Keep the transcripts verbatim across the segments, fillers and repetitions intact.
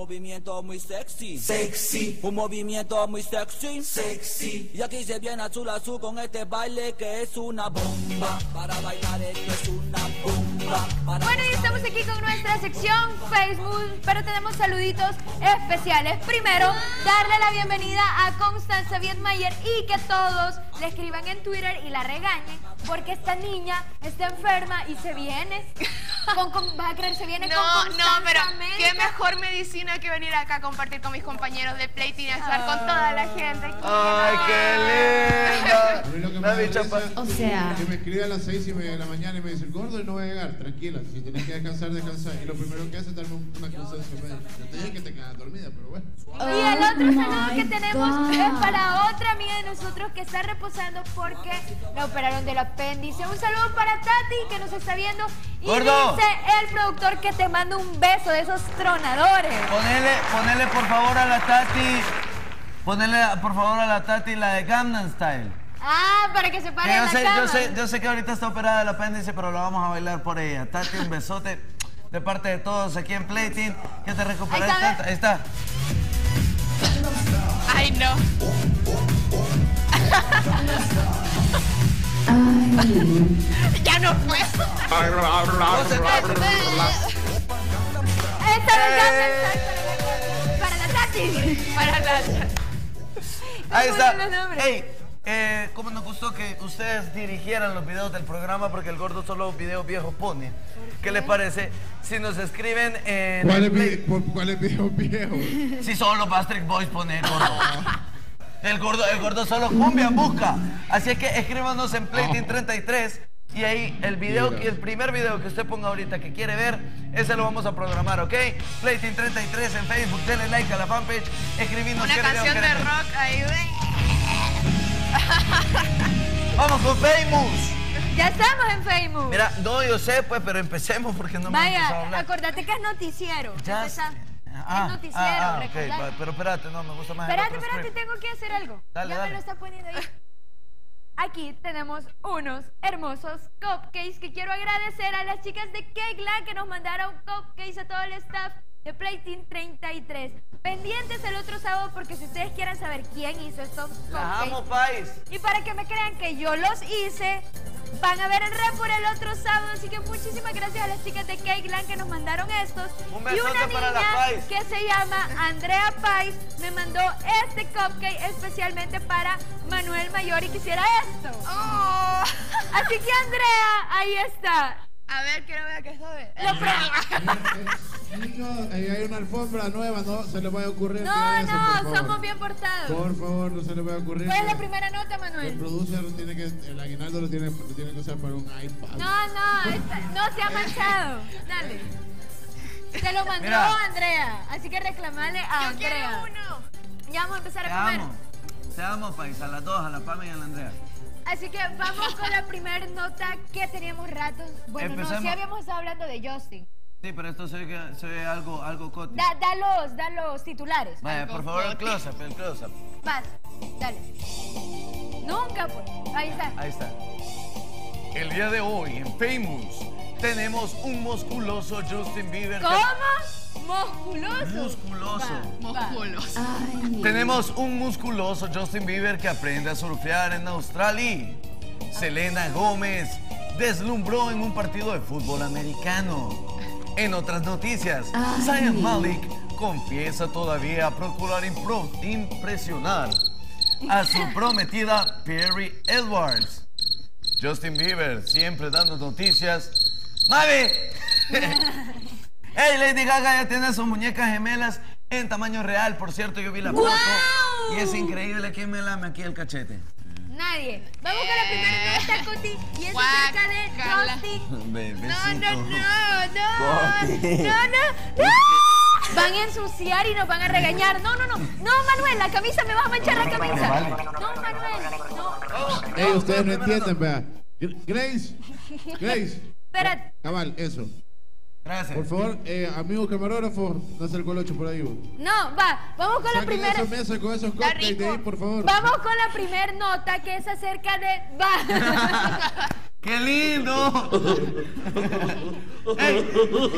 movimiento muy sexy. Sexy. Un movimiento muy sexy. Sexy. Y aquí se viene azul azul con este baile que es una bomba. Para bailar esto es una bomba. Para bueno, y estamos aquí con nuestra sección Facebook, pero tenemos saluditos especiales. Primero, darle la bienvenida a Constanza Vietmayer y que todos le escriban en Twitter y la regañen porque esta niña está enferma y se viene con, con vas a creer, se viene no, con No, pero América. qué mejor medicina que venir acá a compartir con mis compañeros de Playteam y estar con toda la gente aquí. ¡Ay, qué lindo! La bicha O sea... Que me escribe a las seis y media de la mañana y me dice, gordo, no voy a llegar, tranquila, si tienes que descansar, descansa. Y lo primero que hace es darme una cansancio médica. Yo te dije que te quedas dormida, pero bueno. Y el otro saludo que tenemos es para otra amiga de nosotros que está reposando porque la operaron del apéndice. Un saludo para Tati que nos está viendo. Y ¡Gordo! dice el productor que te manda un beso de esos tronadores. Ponele, ponele por favor a la Tati, ponele por favor a la Tati la de Gangnam Style. Ah, para que se pare Que en yo la sé, cama. yo sé, yo sé que ahorita está operada del apéndice, pero lo vamos a bailar por ella. Tati, un besote de parte de todos aquí en Playteam. Que te recuperes. Ahí está, Ahí está. Ay, no. Ya no puedo. Esta es para la Tati. Para la... Ahí está. Pongan los nombres. Ey, eh, cómo nos gustó que ustedes dirigieran los videos del programa porque el gordo solo videos viejos pone. ¿Qué les parece? Si nos escriben en... ¿Cuál el es, play- vi- por- ¿Cuál es video viejo? Si solo Bastric Boys pone gordo. El gordo, el gordo solo cumbia busca. Así es que escríbanos en Playteam treinta y tres y ahí el video, Mira. el primer video que usted ponga ahorita que quiere ver, ese lo vamos a programar, ¿ok? Playteam treinta y tres en Facebook, denle like a la fanpage, escribinos Una qué video canción de quieren ver. rock ahí. Vamos con Famous. Ya estamos en Facebook. Mira, no, yo sé, pues, pero empecemos porque no me han empezado a Vaya, hablar. acordate que es noticiero. Ya Empezá- sé. es noticiero, ah, ah, ok, ¿recordás? va, pero espérate, no, me gusta más el Espérate, otro espérate, script. tengo que hacer algo. Dale, ya dale. me lo está poniendo ahí. Aquí tenemos unos hermosos cupcakes que quiero agradecer a las chicas de Cakeland que nos mandaron cupcakes a todo el staff de Playteam treinta y tres. Pendientes el otro sábado porque si ustedes quieren saber quién hizo estos Las amo, cupcakes país. y para que me crean que yo los hice, van a ver el rap por el otro sábado. Así que muchísimas gracias a las chicas de Cakeland que nos mandaron estos. Un Y una besote para la niña Pais. que se llama Andrea Pais me mandó este cupcake especialmente para Manuel Mayor y quisiera esto. Oh. Así que Andrea, ahí está. A ver, quiero ver qué sabe. Lo pre- Niños, ahí hay una alfombra nueva, no se les vaya a ocurrir. No, tirar eso, por no, favor. somos bien portados. Por favor, no se les vaya a ocurrir. ¿Cuál es la que- primera nota, El Manuel? producer tiene que, el aguinaldo lo tiene, lo tiene que usar para un iPad. No, no, esta- no se ha manchado. Dale. Se lo mandó Mira. Andrea, así que reclamale a Yo Andrea. quiero uno. Ya vamos a empezar Te a comer. amo. Te amo, país. A las dos, a la Pame y a la Andrea. Así que vamos con la primera nota que teníamos ratos. Bueno, no, Empecemos. sí habíamos estado hablando de Justin. Sí, pero esto se ve, que- se ve algo, algo coti. Da, da los, da los titulares. Vaya, por favor, el close-up, el close-up. Vas, dale. Nunca, pues. Ahí está. Ahí está. El día de hoy en Famous tenemos un musculoso Justin Bieber. que- ¿Cómo? Musculoso. Musculoso. Va, va. Musculoso. Tenemos un musculoso Justin Bieber que aprende a surfear en Australia. Selena Gómez deslumbró en un partido de fútbol americano. En otras noticias, Zayn Malik confiesa todavía procurar impro- impresionar a su prometida Perry Edwards. Justin Bieber siempre dando noticias. ¡Mami! Hey, Lady Gaga ya tiene sus muñecas gemelas en tamaño real. Por cierto, yo vi la foto y es increíble que me lame aquí el cachete. Nadie. Vamos con la primera nota, Coti. Y es acerca de Guácala. Justin. Bebecito. No, no, no, no. Coti. No, no, no. Van a ensuciar y nos van a regañar. No, no, no. No, Manuel, la camisa me vas a manchar la camisa. Vale. No, Manuel. No. Ey, ustedes no entienden, vea. Grace, Grace. Espérate. Cabal, eso. Gracias. Por favor, eh, amigo camarógrafo, no hace el colocho por ahí. vos. No, va. Vamos con la Saquen primera. esa mesa con esos cupcakes de ahí, por favor. Vamos con la primera nota que es acerca de. Va. ¡Qué lindo! ¡Ey!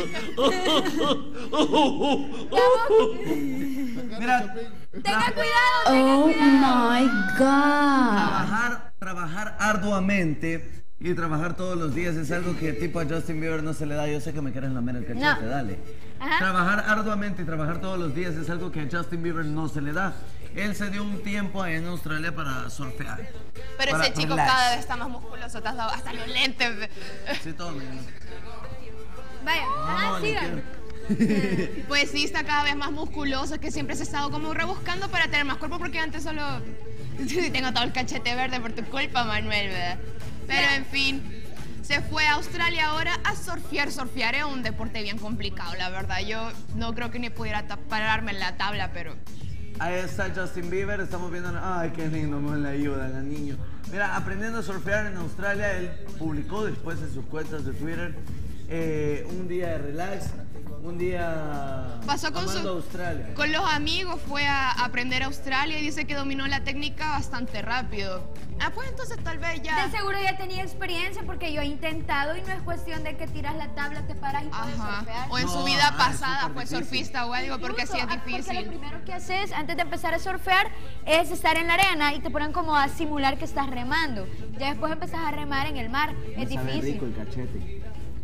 Mira, Tenga cuidado, tenga Oh cuidado. my God. trabajar, trabajar arduamente y trabajar todos los días es algo que tipo a Justin Bieber no se le da. Yo sé que me quieres lamer el cachete, No. dale. Ajá. Trabajar arduamente y trabajar todos los días es algo que a Justin Bieber no se le da. Él se dio un tiempo ahí en Australia para surfear. Pero Para ese chico relax. cada vez está más musculoso, te has dado hasta los lentes. Sí, todo mi amor. Vaya, ah, No, ni sigan. quiero. Pues sí, está cada vez más musculoso, es que siempre se ha estado como rebuscando para tener más cuerpo, porque antes solo tengo todo el cachete verde por tu culpa, Manuel, ¿verdad? Pero en fin, se fue a Australia ahora a surfear. Surfear es un deporte bien complicado, la verdad. Yo no creo que ni pudiera ta- pararme en la tabla, pero... Ahí está Justin Bieber, estamos viendo... Ay, qué lindo, me la ayudan al niño. Mira, aprendiendo a surfear en Australia, él publicó después en sus cuentas de Twitter eh, un día de relax, un día Pasó con, amando su, Australia. con los amigos, fue a aprender Australia y dice que dominó la técnica bastante rápido. Ah, pues entonces tal vez ya... De seguro ya tenía experiencia porque yo he intentado y no es cuestión de que tiras la tabla, te paras y puedes Ajá. surfear. O en No, su vida ah, es pasada súper fue difícil. surfista o algo, porque sí es Incluso, ah, Porque lo difícil. primero que haces antes de empezar a surfear es estar en la arena y te ponen como a simular que estás remando. Ya después empezás a remar en el mar. Es difícil. el cachete.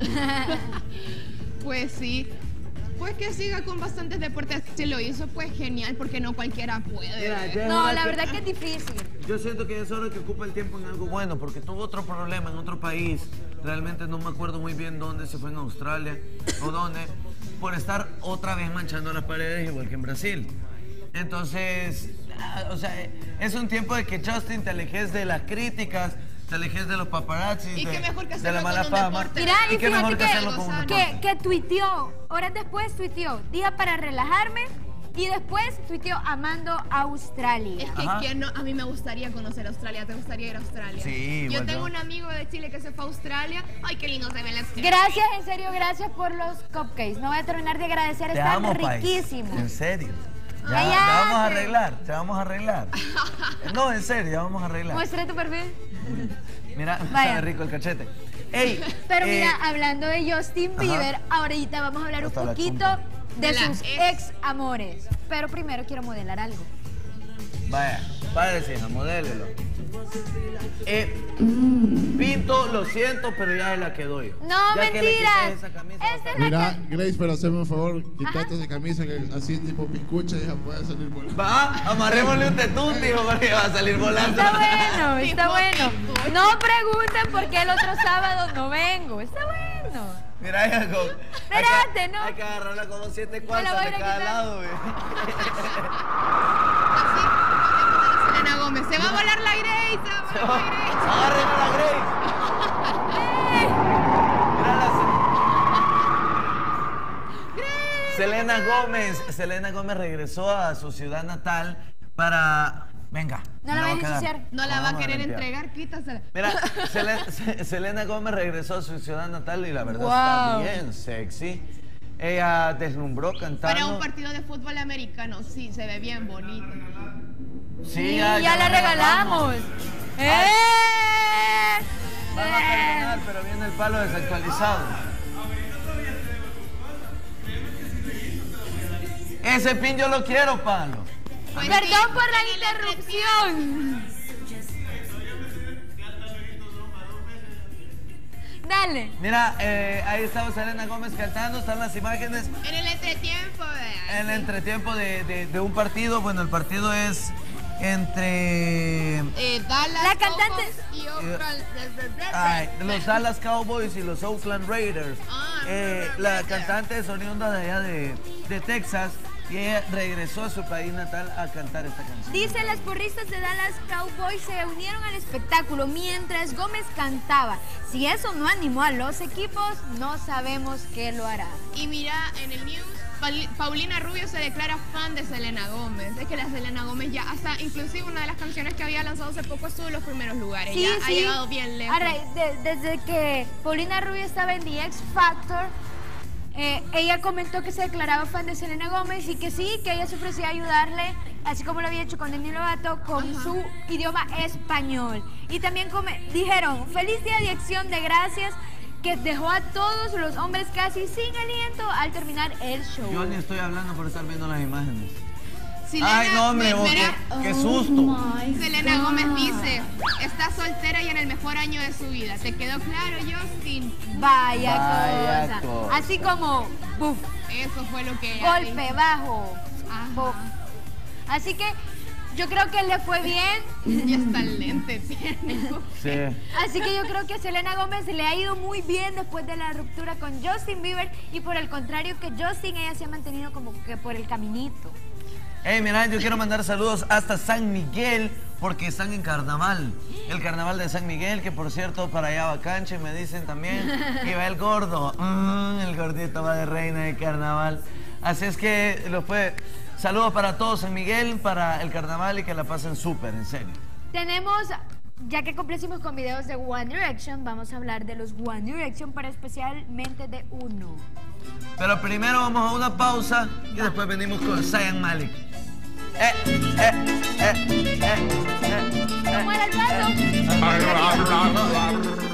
Pues sí. Pues que siga con bastantes deportes. Si lo hizo, pues genial, porque no cualquiera puede. Mira, ya es No, hora la que- verdad que es difícil. Yo siento que es hora que ocupa el tiempo en algo bueno, porque tuvo otro problema en otro país. Realmente no me acuerdo muy bien dónde, si fue en Australia o dónde, por estar otra vez manchando las paredes igual que en Brasil. Entonces, ah, o sea, es un tiempo de que Justin te alejes de las críticas, te alejes de los paparazzi, Y de, qué mejor que de la hacerlo mala con un fama. deporte. Mira, y, y qué fíjate mejor que que, hacerlo con un que, deporte. que tuiteó, horas después tuiteó, día para relajarme y después tuiteó amando Australia. Es que, Ajá. que no, a mí me gustaría conocer Australia. ¿Te gustaría ir a Australia? Sí, Yo igual tengo yo. un amigo de Chile que se fue a Australia. Ay, qué lindo se ven las... Gracias, en serio, gracias por los cupcakes. No voy a terminar de agradecer, Te están amo, Pai. riquísimos. En serio. Ya, Cállate. ya vamos a arreglar, te vamos a arreglar. No, en serio, ya vamos a arreglar. Muestra tu perfil. Mira, Vaya. sabe rico el cachete. Ey, Pero eh, mira, hablando de Justin ajá. Bieber, ahorita vamos a hablar un Hasta la poquito chumpa. de De la sus ex. ex amores. Pero primero quiero modelar algo. Vaya, padre, hija, modélelo. Eh, Pinto, lo siento, pero ya la quedó yo. No, Ya que le mentiras. quites esa camisa, Esta es no la Mira, Grace, pero haceme un favor, quítate esa camisa que así tipo piscucha y ya puede salir volando. Va, amarrémosle un tetuti, hijo, porque va a salir volando. Está bueno, está Tipo bueno. pico. No pregunten por qué el otro sábado no vengo. Está bueno. Mira, hija, con, Espérate, hay que, no. Hay que agarrarla como siete la cuartas voy a de ir a cada quitar. lado, güey. Así, Selena Gómez. Se va a volar la Grace. Se va a volar la Grace. Agárrenme a la Grace. Mira la Se- Selena Gómez, Selena Gómez regresó a su ciudad natal para... Venga. No me la voy vayas a quedar. ensuciar. No la va a Vamos querer limpiar. entregar, quítasela. Mira, Selen- Se- Selena Gómez regresó a su ciudad natal y la verdad Wow. está bien sexy. Ella deslumbró cantando. Para un partido de fútbol americano, sí, se ve bien bonito. Sí, Sí, ya, ya la regalamos. ¡Eh! Vamos a terminar, pero viene el palo desactualizado. Ese pin yo lo quiero, palo. Pues Perdón sí, por la ahí le interrupción. Dale. Mira, eh, ahí estaba Selena Gómez cantando, están las imágenes. En el entretiempo, ¿verdad? En el entretiempo de, de- de un partido, bueno, el partido es entre Eh, Dallas, La cantante- Cowboys y Oakland. ay, los Dallas Cowboys y los Oakland Raiders. Ah, Eh, la cantante es oriunda de allá de, de Texas y ella regresó a su país natal a cantar esta canción. Dice, las porristas de Dallas Cowboys se unieron al espectáculo mientras Gómez cantaba. Si eso no animó a los equipos, no sabemos qué lo hará. Y mira, en el news, Pauli- Paulina Rubio se declara fan de Selena Gómez. Es que la Selena Gómez ya, hasta inclusive una de las canciones que había lanzado hace poco estuvo en los primeros lugares. Sí, ya ha sí. llegado bien lejos. A raíz de- desde que Paulina Rubio estaba en The X Factor, eh, ella comentó que se declaraba fan de Selena Gómez y que sí, que ella se ofrecía a ayudarle así como lo había hecho con Demi Lovato, con Ajá. su idioma español. Y también come- dijeron, feliz día de acción de gracias, que dejó a todos los hombres casi sin aliento al terminar el show. Yo ni estoy hablando por estar viendo las imágenes. Selena, Ay, no, hombre, me- vos, mira, qué, qué susto. Selena Gómez dice, está soltera y en el mejor año de su vida. ¿Te quedó claro, Justin? Vaya, Vaya cosa. cosa. Así como, buf, Eso fue lo que ella golpe dijo. bajo. Ajá. buf. Así que yo creo que le fue bien. Ya está el lente térmico. Sí. Así que yo creo que a Selena Gómez le ha ido muy bien después de la ruptura con Justin Bieber. Y por el contrario que Justin, ella se ha mantenido como que por el caminito. Hey, mira, yo quiero mandar saludos hasta San Miguel porque están en carnaval. El carnaval de San Miguel, que por cierto, para allá va Canche, me dicen también. Y va el gordo. Mm, el gordito va de reina de carnaval. Así es que los puede. Saludos para todos San Miguel, para el carnaval y que la pasen súper, en serio. Tenemos, ya que complacimos con videos de One Direction, vamos a hablar de los One Direction, pero especialmente de uno. Pero primero vamos a una pausa y después venimos con Zayn Malik. Eh, eh, eh, eh, eh, eh. ¿Cómo era el paso? Ah,